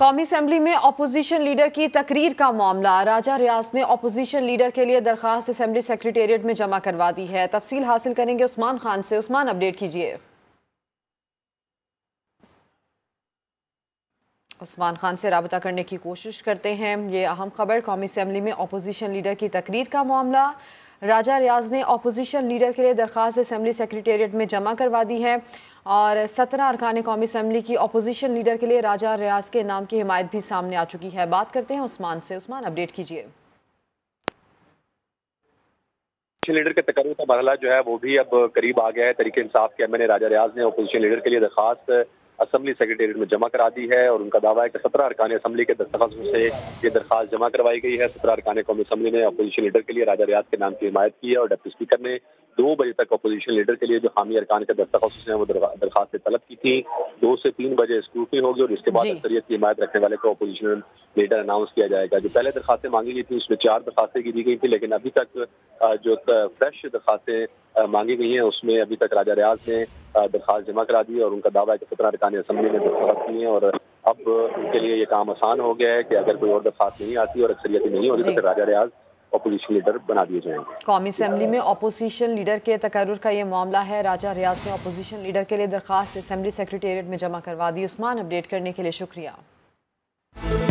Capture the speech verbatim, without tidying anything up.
कौमी असम्बली में opposition leader की तकरीर का मामला। राजा रियाज ने अपोजिशन लीडर के लिए दरखास्त असम्बली सेक्रेटेरिएट में जमा करवा दी है। तफसील हासिल करेंगे उस्मान खान से। उस्मान, अपडेट कीजिए। उस्मान खान से राबता करने की कोशिश करते हैं। ये अहम खबर, कौमी असम्बली में अपोजिशन लीडर की तकरीर का मामला। राजा रियाज ने अपोजिशन लीडर के लिए दरखास्त असम्बली सेक्रेटेरिएट में जमा करवा दी है और सत्रह अरकान कौमी असम्बली की अपोजिशन लीडर के लिए राजा रियाज के नाम की हिमायत भी सामने आ चुकी है। बात करते हैं उस्मान से। उस्मान, अपडेट कीजिए। लीडर के तकरीर का मरहला जो है वो भी अब करीब आ गया है। तरीके इंसाफ के एम एन ए राजा रियाज ने अपोजिशन लीडर के लिए दरखास्त असम्बली सेक्रेटेरिएट में जमा करा दी है और उनका दावा है कि सत्रह अरकान असम्बली के दस्तखत से ये दरखास्त जमा करवाई गई है। सत्रह अरकान कौमी असम्बली ने अपोजिशन लीडर के लिए राजा रियाज के नाम की हिमायत की है और डिप्टी स्पीकर ने दो बजे तक अपोजिशन लीडर के लिए जो हामी अरकान के दस्तखत हैं वो दरखास्त तलब की थी। दो से तीन बजे स्क्रूटनी होगी और इसके बाद अक्सरियत की हिमायत रखने वाले को अपोजिशन लीडर अनाउंस किया जाएगा। जो पहले दरखास्तें मांगी गई थी उसमें चार दरखास्तें की दी गई थी, लेकिन अभी तक जो फ्रेश दरखास्तें मांगी गई हैं उसमें अभी तक राजा रियाज ने दरखास्त जमा करा दी और उनका दावा है कि सत्रह अरकान असम्बली ने दस्तखत किए हैं और अब उनके लिए ये काम आसान हो गया है कि अगर कोई और दरखास्त नहीं आती और अक्सरियत नहीं होती तो फिर राजा रियाज अपोजिशन लीडर बना दिए जाएंगे। कौमी असम्बली में अपोजिशन लीडर के तकर्रुर का ये मामला है। राजा रियाज ने अपोजिशन लीडर के लिए दरखास्त असम्बली सेक्रेटेरिएट में जमा करवा दी। उस्मान, अपडेट करने के लिए शुक्रिया।